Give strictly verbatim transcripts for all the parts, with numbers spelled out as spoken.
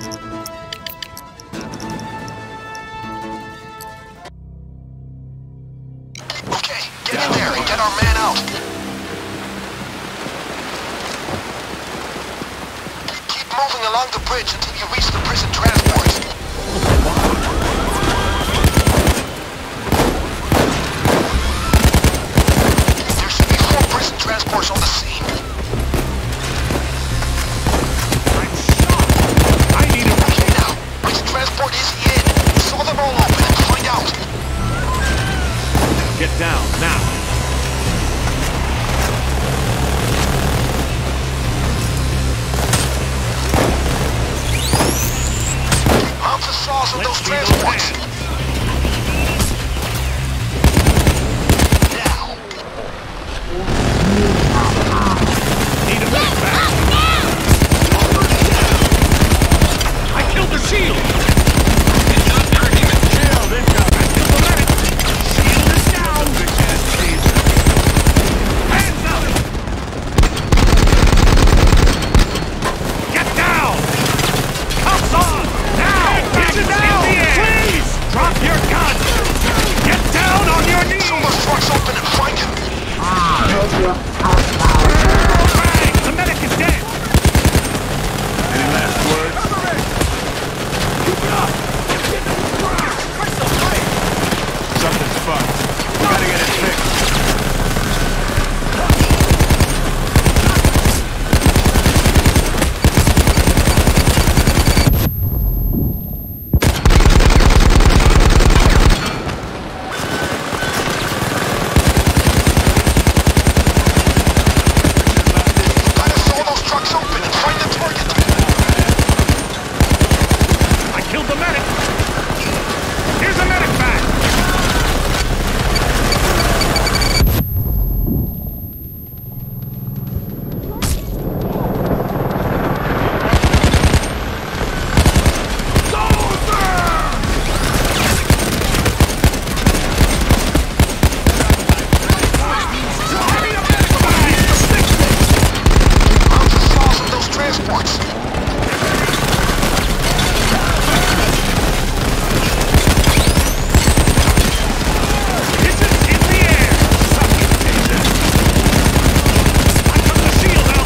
Okay, get in there and get our man out. Keep moving along the bridge until you reach the prison transports. There should be four prison transports on the scene. I'm shocked! I need a... Okay now, which transport is he in? Saw them all open and find out. Get down, now! Mount the saws on Let's those see those transports. hands. Now. Need a medic back! I killed the shield! It's not hurting him. Kill this guy! I killed the medic! Shield is down! Hands up! Get down! Cuffs on! Now! Get it down! Please! Drop your gun! Get down on your knees! Pull those trucks open and find him. Bang! The medic is dead! Any last words? Keep it up! Something's fucked. We gotta get it fixed. Gotta saw those trucks open and find the target. I killed the medic! Here's a medic bag! Mount the saws on those transports. Pigeons in the air! Suck it, pigeons! I took the shield out!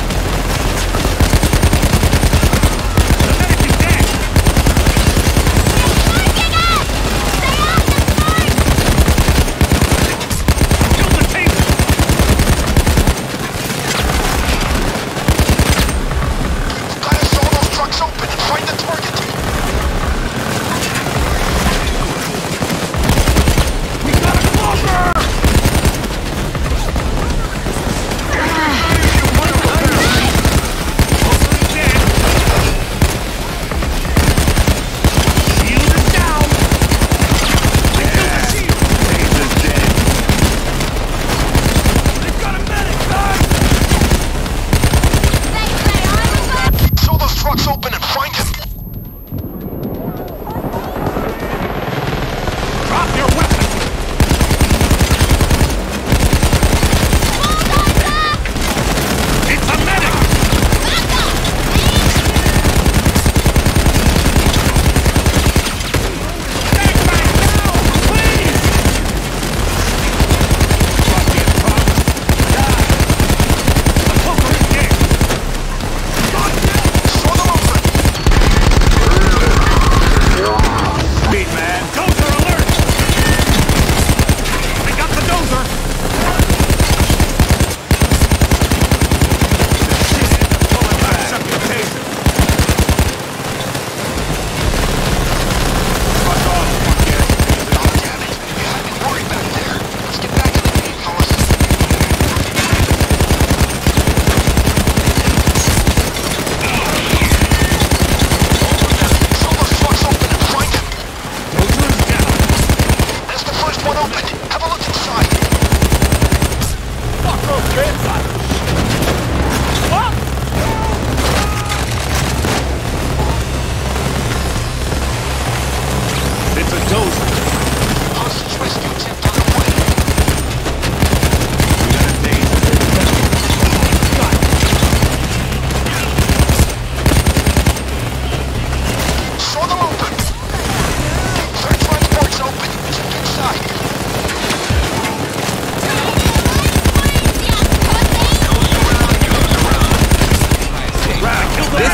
The medic is dead! Killed the taser! Gotta saw those trucks open and find the target. We got a closer! Dead! Shield is down! I killed the shield! Taser's dead! They've got a medic, guys! Saw those trucks open and find him. Drop your weapon! It's a medic! Take back now! Please! Fucking punk! Die! The poker is dead! Saw them open.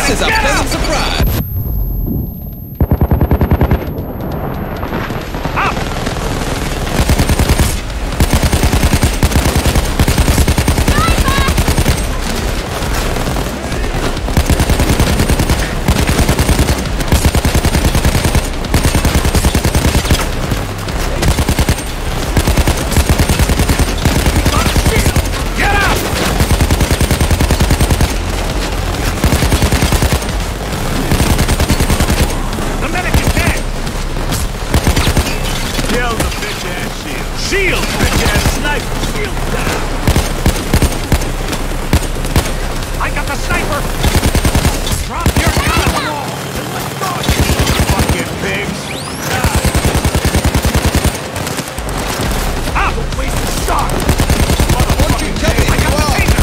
This is a Get pleasant up! surprise. Up! Get up! The medic is dead! Kill the bitch-ass shield. Shield! Bitch-ass sniper. Shield down. I got the sniper! Drop your gun! Fucking pigs. Up! Waste the shot! Motherfucking Tell me I got who the are. taser!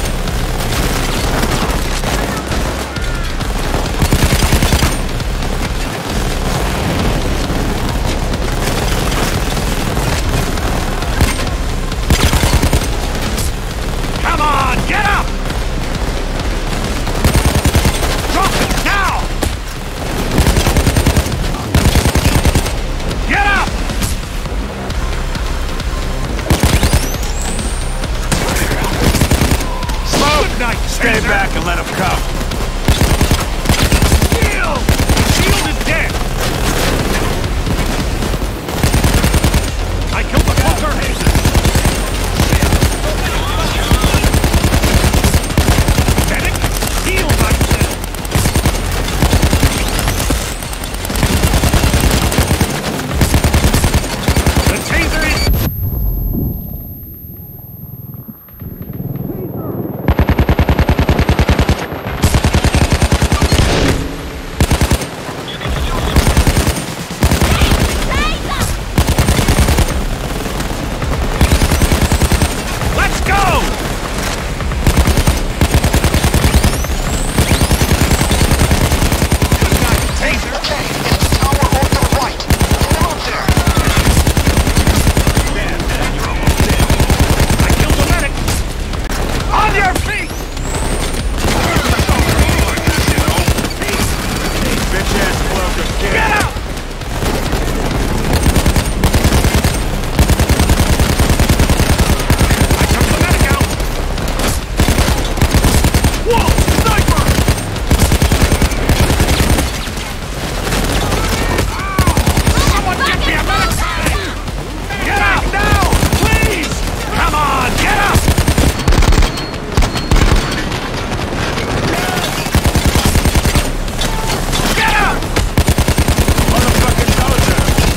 Come on, get up! Drop it now! Get up! Good night, Stay Taser. back and let him come. Shield! Shield is dead! I killed the cloaker! Medic, heal myself! The taser is... Let's go! Good night, taser! Okay, it's the tower on the right. Get up there. Damn, man, you're almost dead. I killed the medic! On your feet! Bitch-ass cloaker kid. Get out! I took the medic out! Whoa! Sniper! Someone get me a medic! Get out now! Please! Come on, get up! Get up! Motherfucking dozer.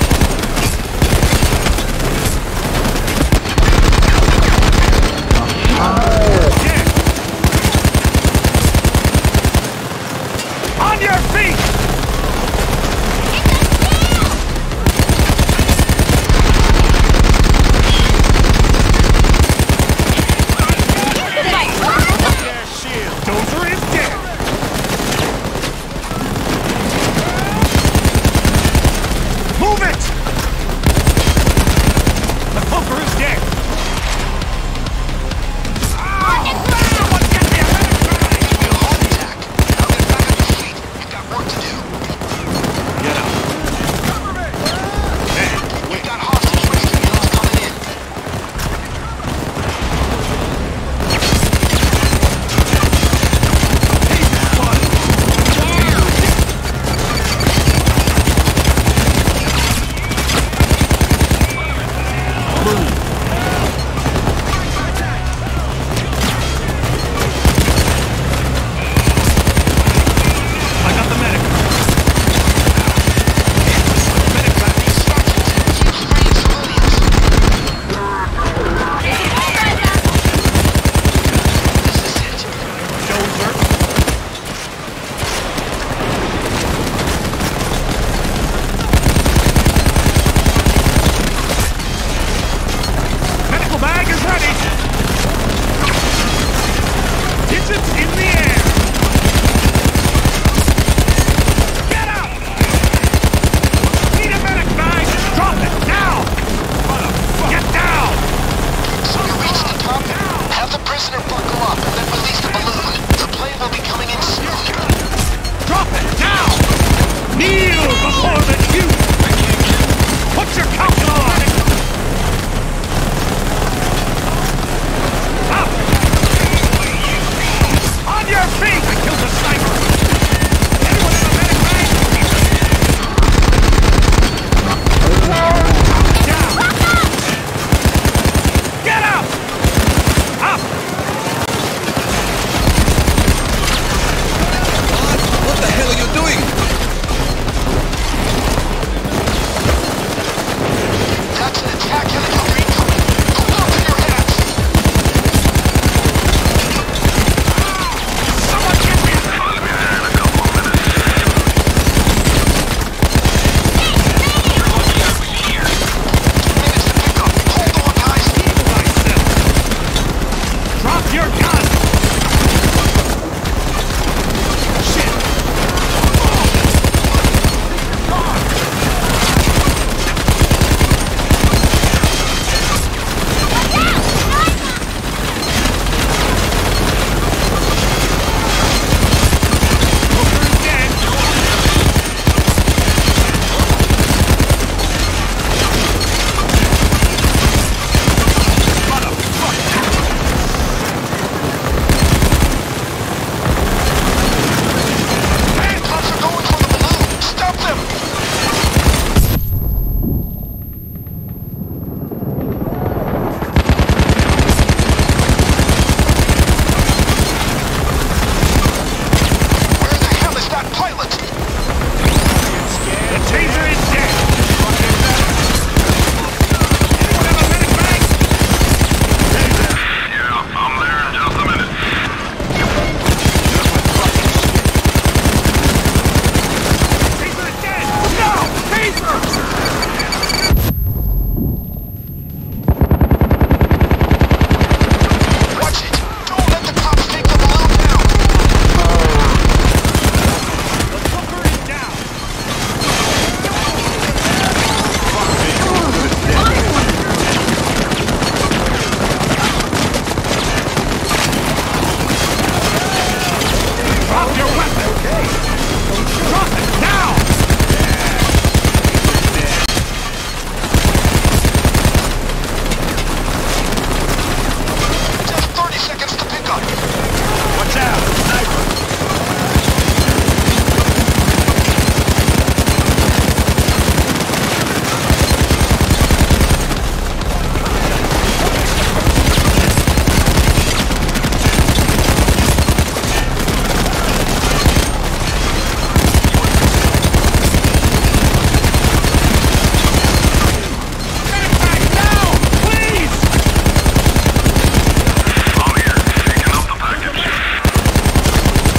Dead! On your feet! Bitch-ass shield. Dozer is dead! Move it! The cloaker is dead! Someone get me a medic! Heart attack. Now get back on your feet. You've got work to Kneel before the duke! Put your coat on! Up! On your feet! I killed the sniper! Anyone in the medic bag? Down! Get up! Up! What the hell are you doing? That's an attack helicopter incoming. Hold on to your hats. Someone get me! Minutes to pick up. Hold on, guys. Heal thyself! Drop your gun! Shit! Hooker is dead! Cops are going for the balloon. Stop them. Where the hell is that pilot? The taser is dead! Anyone have a medic bag? Yeah, I'm there in just a minute. Taser is dead! No! Taser! Watch it. Don't let the cops take the balloon down. The Hooker is down! Drop your weapon! Drop it now! Just thirty seconds to pick up. Watch out! Sniper! Medic bag now! Please! I'm here, taking up the package.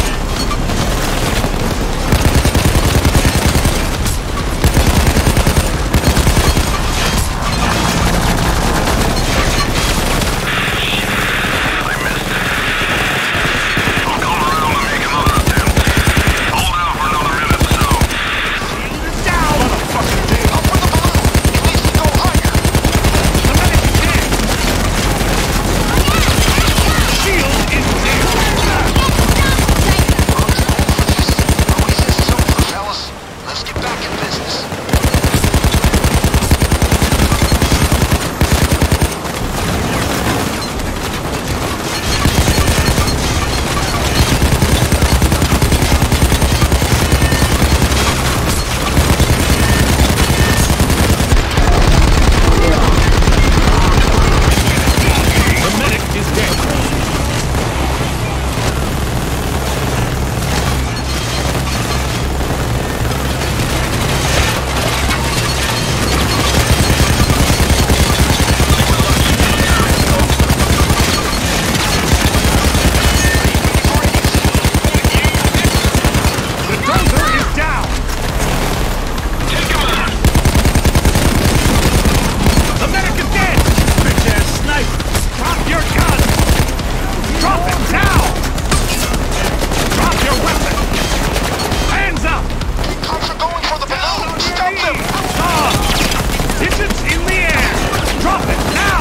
I missed it. I'll come around and make another attempt. Hold out for another minute or so. Shield is down! Motherfucking thing! Up for the balloon. It needs to go higher. The medic is dead! Shield is dead! Oasis is over, fellas. Let's get back in business. The medic is dead! The dozer is down! The medic is dead! Bitch ass sniper! Drop your gun! Drop it now! Drop your weapon! Hands up! Cops are going for the balloon. Stop them. Stop! Digits in the air! Drop it now!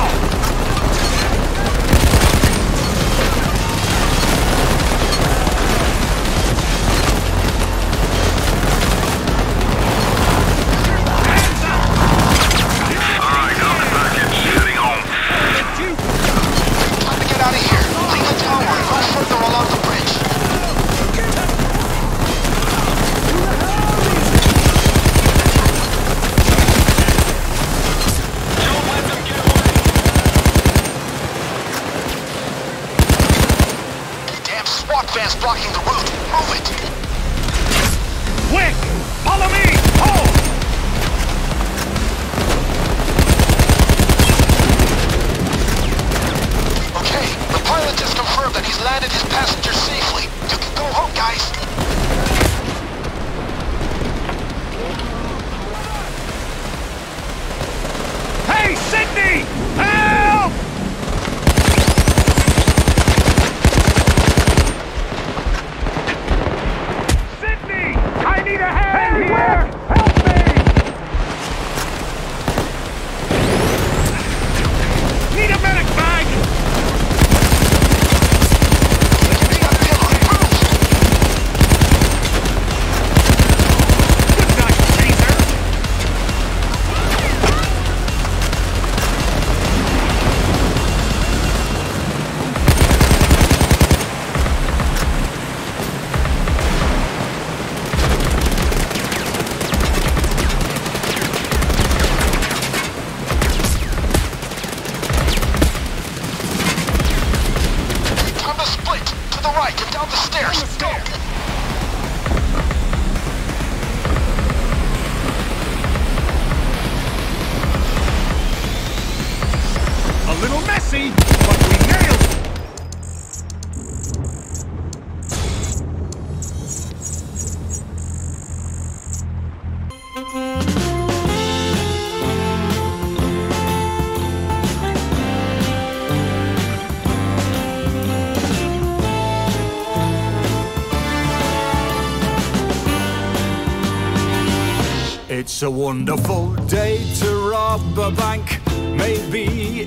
man's blocking the route. Move it! Quick! Follow me! Hold! Okay, the pilot just confirmed that he's landed his passengers safely. You can go home, guys. Hey, Sydney! Help! Sydney! I need a hand hey, here! Help me! Need a medic bag! Be a pillar. Move! Good night, Caesar! Time to split. To the right and down the stairs. Go! A little messy, but we nailed it! It's a wonderful day to rob a bank. Maybe